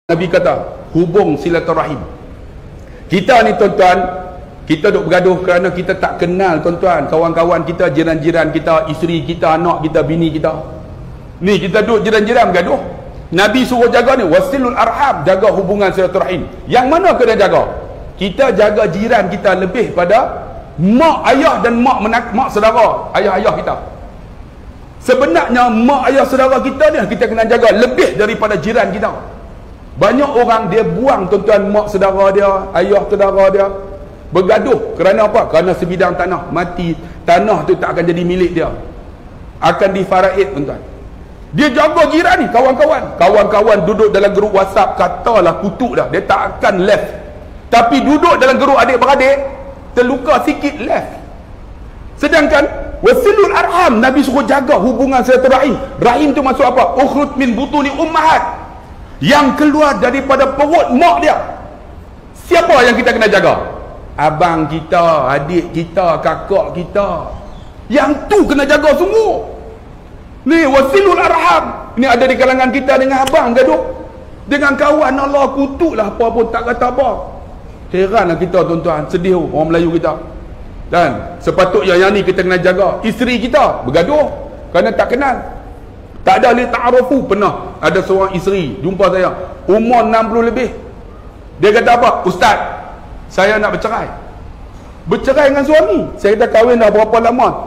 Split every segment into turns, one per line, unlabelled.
Nabi kata, hubung silaturahim. Kita ni tuan-tuan, kita duk bergaduh kerana kita tak kenal tuan-tuan, kawan-kawan kita, jiran-jiran kita, isteri kita, anak kita, bini kita. Ni kita duk jiran-jiran bergaduh. Nabi suruh jaga ni, wasilul arham, jaga hubungan silaturahim. Yang mana kena jaga? Kita jaga jiran kita lebih pada mak ayah dan mak saudara, ayah-ayah kita. Sebenarnya mak ayah saudara kita ni kita kena jaga lebih daripada jiran kita. Banyak orang dia buang tuan-tuan mak saudara dia, ayah saudara dia, bergaduh kerana apa? Kerana sebidang tanah mati, tanah tu tak akan jadi milik dia, akan difaraid tuan-tuan. Dia jaga jiran ni, kawan-kawan duduk dalam grup WhatsApp, katalah kutuk dah, dia tak akan left. Tapi duduk dalam grup adik-beradik, terluka sikit left. Sedangkan wasilul arham, Nabi suruh jaga hubungan silaturahim. Rahim tu maksud apa? Ukhrut min butuni ummahat, yang keluar daripada perut mak dia. Siapa yang kita kena jaga? Abang kita, adik kita, kakak kita. Yang tu kena jaga semua. Ni wasilul arham. Ni ada di kalangan kita dengan abang gaduh, dengan kawan Allah kutuklah apa pun tak kata apa. Heranlah kita tuan-tuan, sedih orang Melayu kita. Dan sepatutnya yang ni kita kena jaga. Isteri kita bergaduh kerana tak kenal, tak ada li ta'arufu. Pernah ada seorang isteri jumpa saya, umur 60 lebih. Dia kata apa? Ustaz, saya nak bercerai. Bercerai dengan suami. Saya kata kahwin dah berapa lama?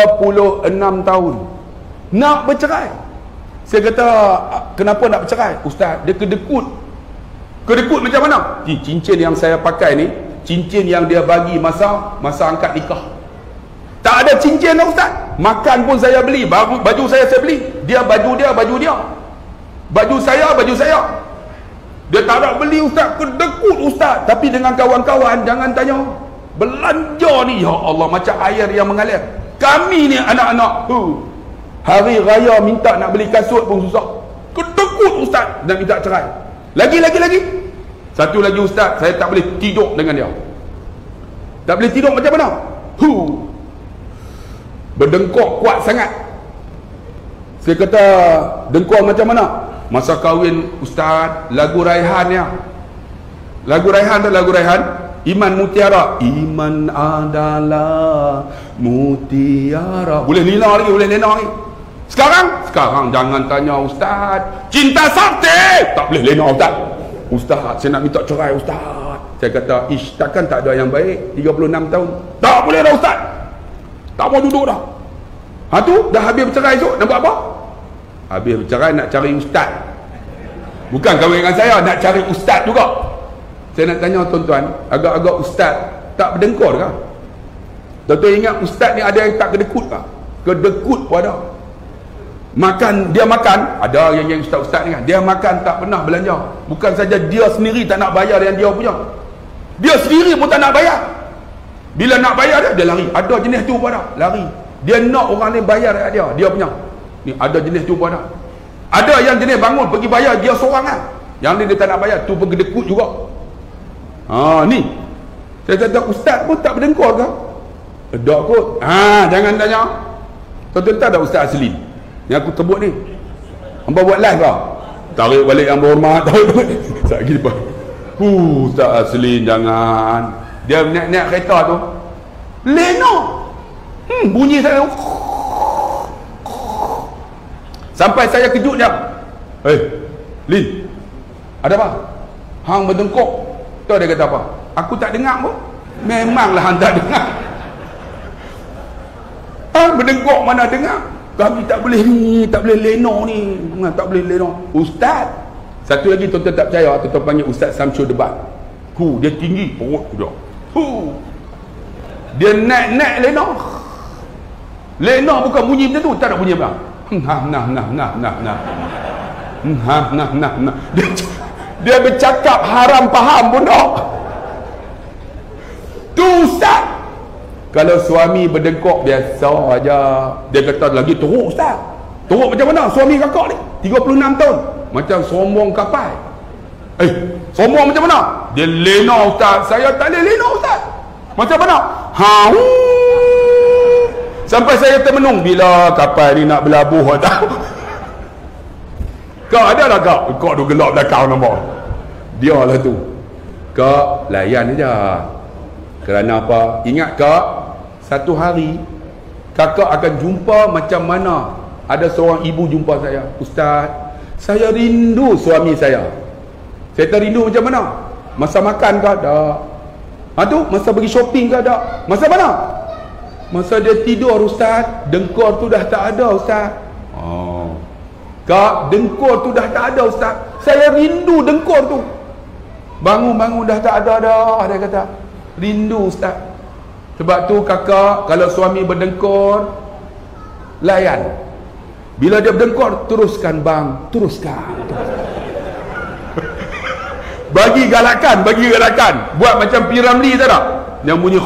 36 tahun. Nak bercerai. Saya kata kenapa nak bercerai? Ustaz, dia kedekut. Kedekut macam mana? Cincin yang saya pakai ni, cincin yang dia bagi masa angkat nikah. Tak ada cincin lah Ustaz. Makan pun saya beli, baju saya beli. Dia baju dia, baju dia. Baju saya. Dia tak nak beli Ustaz, kedekut Ustaz. Tapi dengan kawan-kawan jangan tanya. Belanja ni ya Allah macam air yang mengalir. Kami ni anak-anak, hari raya minta nak beli kasut pun susah. Kedekut Ustaz dan minta cerai. Lagi. Satu lagi Ustaz, saya tak boleh tidur dengan dia. Tak boleh tidur macam mana? Berdengkok kuat sangat. Saya kata dengkok macam mana? Masa kahwin Ustaz, lagu Raihan ya. Lagu Raihan tu lagu Raihan, Iman Mutiara. Iman adalah mutiara. Boleh lina lagi. Sekarang jangan tanya Ustaz. Cinta sakti. Tak boleh lina Ustaz. Ustaz, saya nak minta cerai Ustaz. Saya kata, takkan tak ada yang baik 36 tahun. Tak boleh dah Ustaz. Tak mau duduk dah. Tu dah habis bercerai esok, nak buat apa? Habis bercerai nak cari ustaz. Bukan kahwin dengan saya, nak cari ustaz juga. Saya nak tanya tuan-tuan, agak-agak ustaz tak berdengkur ke? Tuan-tuan ingat ustaz ni ada yang tak kedekut ke? Kedekut pun ada. Dia makan, ada yang ustaz-ustaz ni kan, dia makan tak pernah belanja. Bukan saja dia sendiri tak nak bayar yang dia punya, dia sendiri pun tak nak bayar. Bila nak bayar dia lari. Ada jenis tu pun ada, lari. Dia nak orang lain bayar dia punya. Ni ada jenis tu pun ada. Ada yang jenis bangun pergi bayar dia seorang kan. Yang ni dia tak nak bayar, tu pun kedekut juga. Ni saya kata ustaz pun tak berdengkur ke? Ada kot. Jangan tanya. Tuan-tuan tak ada ustaz asli yang aku sebut ni. Hangpa buat live ke? Tarik balik yang berhormat. Sekejap lagi depan. Ustaz asli jangan. Dia naik kereta tu lena, bunyi saya sampai saya kejut dia. Lin, ada apa? Hang berdengkok. Tahu dia kata apa? Aku tak dengar pun. Memanglah hang tak dengar. Hang berdengkok mana dengar? Kami tak boleh ni, tak boleh lena ni, tak boleh lena. Ustaz, satu lagi tuan-tuan tak percaya, tuan-tuan panggil Ustaz Samsul Debat. Dia tinggi perut dia. Dia naik lena bukan bunyi macam tu, tak ada bunyi apa. Dia bercakap haram faham pun tak. Tu Ustaz. Kalau suami berdengkok biasa aja. Dia kata lagi teruk Ustaz. Teruk macam mana suami kakak ni 36 tahun, macam sombong kapal. Sombong macam mana? Dia lena Ustaz. Saya tak boleh lena Ustaz. Macam mana? Sampai saya termenung bila kapal ni nak berlabuh tahu. Kak ada lah kak. Kak tu gelap belakang nampak. Dia lah tu. Kak layan aja. Kerana apa? Ingat kak, satu hari kakak akan jumpa macam mana ada seorang ibu jumpa saya. Ustaz, saya rindu suami saya. Saya tak rindu macam mana? Masa makan ke? Tak. Tu masa pergi shopping ke? Tak. Masa mana? Masa dia tidur Ustaz, dengkur tu dah tak ada Ustaz. Kak, dengkur tu dah tak ada Ustaz. Saya rindu dengkur tu. Bangun-bangun dah tak ada dah, dia kata. Rindu Ustaz. Sebab tu kakak, kalau suami berdengkur, layan. Bila dia berdengkur, teruskan bang, teruskan. Bagi galakan. Buat macam P. Ramlee tak tak? Yang bunyi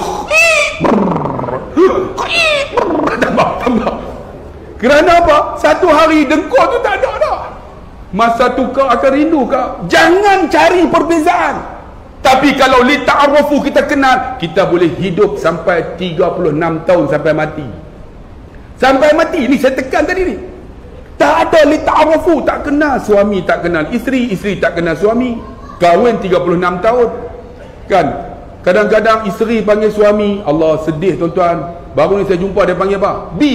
tambah. Kerana apa? Satu hari dengkur tu tak ada dah. Masa tu kau akan rindu kau. Jangan cari perbezaan. Tapi kalau li ta'arufu, kita kenal, kita boleh hidup sampai 36 tahun sampai mati. Sampai mati. Ni saya tekan tadi ni. Tak ada li ta'arufu, tak kenal suami, tak kenal isteri, isteri tak kenal suami. Kahwin 36 tahun. Kan? Kadang-kadang isteri panggil suami, Allah sedih tuan-tuan. Baru ni saya jumpa dia panggil apa? B.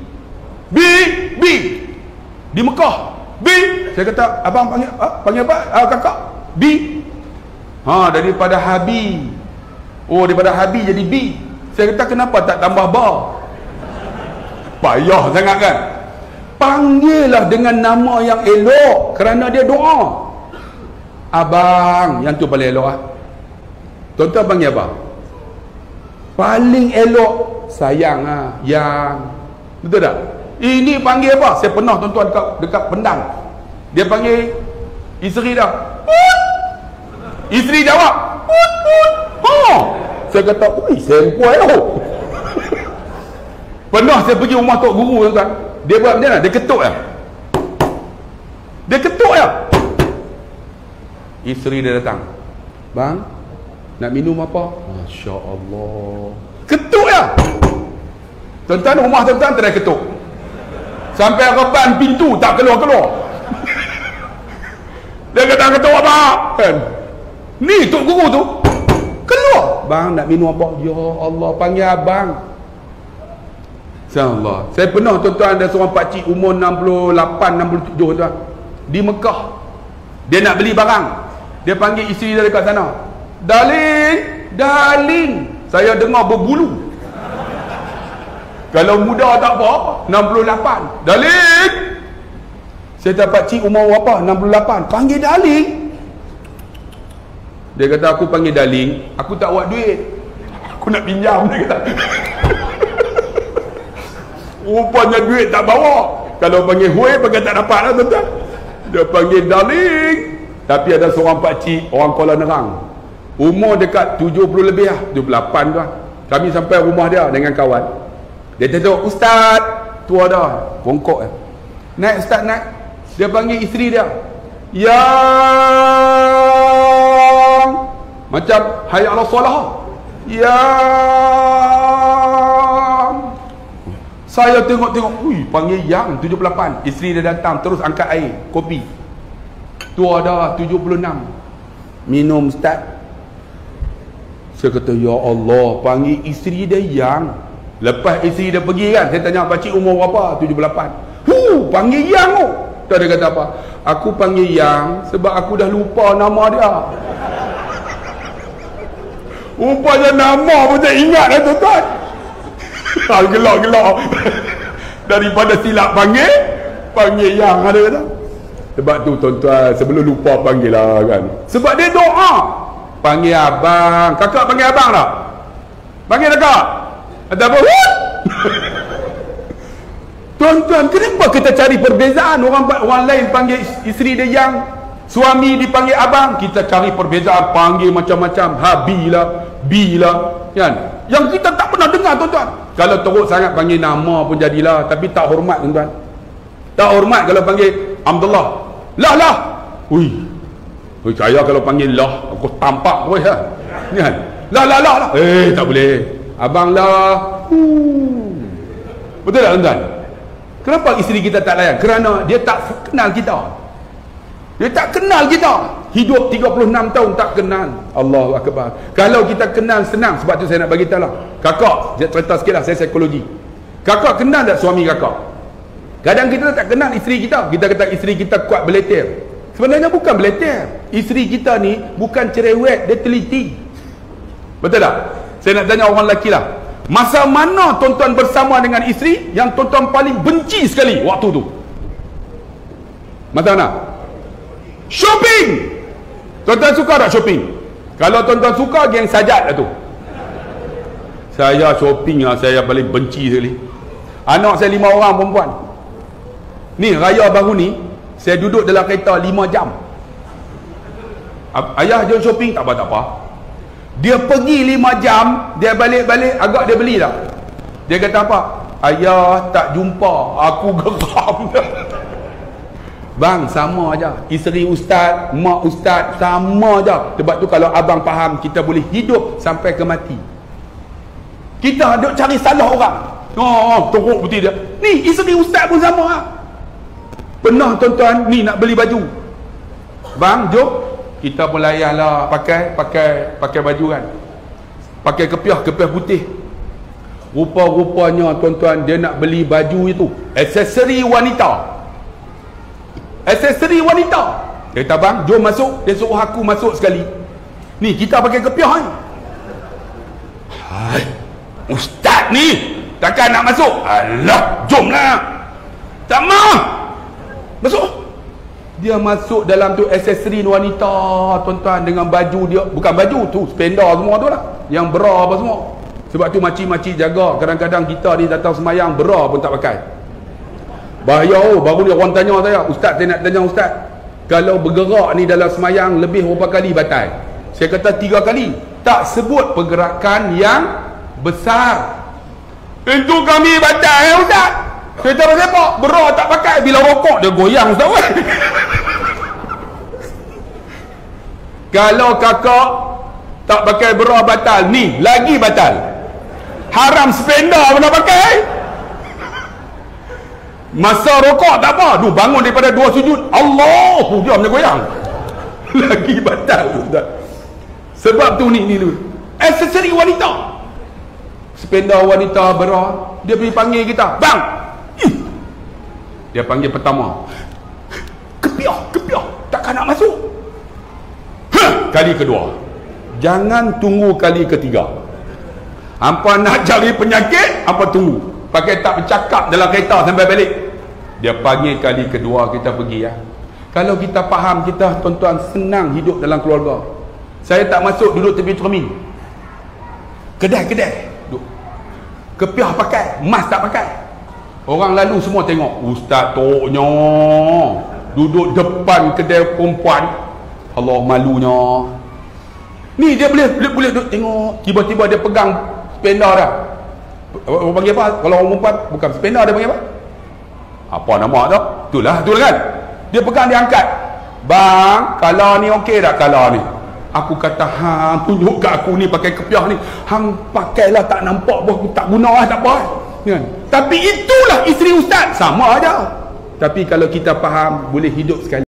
Di Mekah. B. Saya kata, abang panggil apa? Kakak. B. Daripada Habi. Daripada Habi jadi B. Saya kata, kenapa tak tambah ba? Payah sangat kan? Panggillah dengan nama yang elok, kerana dia doa. Abang, yang tu paling elok Tuan-tuan panggil apa? Paling elok sayang yang. Betul tak? Ini panggil apa? Saya pernah tuan-tuan dekat Pendang. Dia panggil isteri dah. Isteri jawab. Saya kata, ui, sempoi tu. Pernah saya pergi rumah tok guru tuan-tuan. Dia buat macam mana? Dia ketuk ya. Isteri dia datang. Bang, nak minum apa? Masya Allah. Ketuk ya. Tuan-tuan, rumah tuan-tuan tengah ketuk. Sampai reban pintu tak keluar-keluar. Dia kata ketuk apa? Kan? Ni tok guru tu keluar. Bang, nak minum apa? Ya Allah, panggil abang. InsyaAllah. Saya pernah tuan-tuan, ada seorang pakcik umur 68, 67 tuan, di Mekah. Dia nak beli barang. Dia panggil isteri dia dekat sana. Darling, saya dengar berbulu. Kalau muda tak apa, 68. Darling. Saya dapat cik umur berapa? 68. Panggil darling. Dia kata, aku panggil darling, aku tak buat duit. Aku nak pinjam, dia kata. Rupanya duit tak bawa. Kalau panggil hui, panggil tak dapat lah tuan-tuan. Dia panggil darling. Tapi ada seorang pakcik, orang Kuala Nerang, umur dekat 70 lebih lah, 78 tu lah. Kami sampai rumah dia dengan kawan. Dia tetuk, Ustaz, tua dah, bongkok lah. Naik Ustaz, naik. Dia panggil isteri dia. Yang macam hayya ala solah. Yang saya tengok-tengok, panggil yang 78. Isteri dia datang, terus angkat air, kopi. Tua dah 76. Minum Ustaz. Saya kata, ya Allah, panggil isteri dia yang. Lepas isteri dia pergi kan, saya tanya, pakcik umur berapa? 78. Panggil yang tu. Tak, dia kata apa? Aku panggil yang sebab aku dah lupa nama dia. Rupanya nama pun tak ingat lah tuan-tuan. Gelak-gelak. Daripada silap panggil yang, ada kata. Sebab tu tuan-tuan, sebelum lupa panggil lah kan. Sebab dia doa. Panggil abang. Kakak panggil abang tak? Panggil kakak. Ada apa? Tuan-tuan, kenapa kita cari perbezaan? Orang lain panggil isteri dia yang, suami dipanggil abang. Kita cari perbezaan, panggil macam-macam. Habi lah, B lah, kan? Yang kita tak pernah dengar tuan-tuan. Kalau teruk sangat panggil nama pun jadilah. Tapi tak hormat tuan-tuan. Tak hormat kalau panggil Abdullah. Lah. Ui, saya kalau panggil lah, aku tampak pun ya. Kan? Lah. Tak boleh. Abang lah. Betul tak tuan-tuan? Kenapa isteri kita tak layan? Kerana dia tak kenal kita. Dia tak kenal kita. Hidup 36 tahun tak kenal. Allahu Akbar. Kalau kita kenal senang. Sebab tu saya nak bagi tahu lah. Kakak, saya cerita sikit lah, saya psikologi. Kakak kenal tak suami kakak? Kadang kita tak kenal isteri kita. Kita kata isteri kita kuat beletir. Sebenarnya bukan beletir. Isteri kita ni bukan cerewet, dia teliti. Betul tak? Saya nak tanya orang lelaki lah. Masa mana tuan-tuan bersama dengan isteri yang tuan-tuan paling benci sekali waktu tu? Masa mana? Shopping. Tuan-tuan suka tak shopping? Kalau tuan-tuan suka, geng sajat lah tu. Saya shopping lah, saya paling benci sekali. Anak saya 5 orang perempuan. Ni raya baru ni, saya duduk dalam kereta 5 jam. Ayah jom shopping, tak apa-apa. Dia pergi 5 jam, dia balik-balik, agak dia beli tak? Dia kata apa? Ayah tak jumpa, aku geram. Bang, sama aja. Isteri ustaz, mak ustaz, sama aja. Sebab tu kalau abang faham, kita boleh hidup sampai ke mati. Kita duk cari salah orang. Teruk betul dia. Ni isteri ustaz pun sama lah. Pernah tuan-tuan ni nak beli baju. Bang, jom kita pun layan lah pakai baju kan. Pakai kepiah putih. Rupa-rupanya tuan-tuan dia nak beli baju itu aksesori wanita. Aksesori wanita. Dia kata bang, jom masuk. Dia suruh aku masuk sekali. Ni kita pakai kepiah ni. Hai, ustaz ni takkan nak masuk? Alah, jomlah. Tak mau. Masuk. Dia masuk dalam tu aksesori wanita tuan-tuan, dengan baju dia, bukan baju tu, spender semua tu lah, yang bra apa semua. Sebab tu makcik-makcik jaga, kadang-kadang kita ni datang semayang bra pun tak pakai. Bahaya. Baru ni orang tanya saya, ustaz, saya nak tanya ustaz, kalau bergerak ni dalam semayang lebih berapa kali batal? Saya kata 3 kali. Tak sebut pergerakan yang besar. Itu kami batal ya ustaz. Saya tahu siapa? Bra tak pakai, bila rokok dia goyang ustaz. Kalau kakak tak pakai bra batal, ni lagi batal. Haram spender pun nak pakai. Masa rokok tak apa, tu bangun daripada 2 sujud, Allah, dia macam goyang. Lagi batal ustaz. Sebab tu ni tu. Aksesori wanita. Spender wanita bra, dia pergi panggil kita, bang. Dia panggil pertama, kepiah, takkan nak masuk. Kali kedua, jangan tunggu kali ketiga. Hampa nak cari penyakit, hampa tunggu, pakai tak bercakap dalam kereta sampai balik. Dia panggil kali kedua, kita pergi ya. Kalau kita faham, kita tuan-tuan senang hidup dalam keluarga. Saya tak masuk duduk tepi cermin, kedai duduk, kepiah pakai, mask tak pakai. Orang lalu semua tengok, ustaz toknya duduk depan kedai perempuan. Allah, malunya. Ni dia boleh duduk tengok. Tiba-tiba dia pegang spender dah. Orang panggil apa? Kalau orang perempuan bukan spender, dia panggil apa? Apa nama tu? Itulah kan. Dia pegang, dia angkat. Bang, kalau ni okey tak kalau ni? Aku kata, hang tunjuk kat aku ni pakai kepiah ni. Hang pakailah, tak nampak pun, tak guna lah, tak apa. Kan? Tapi itulah isteri ustaz. Sama aja. Tapi kalau kita faham, boleh hidup sekali.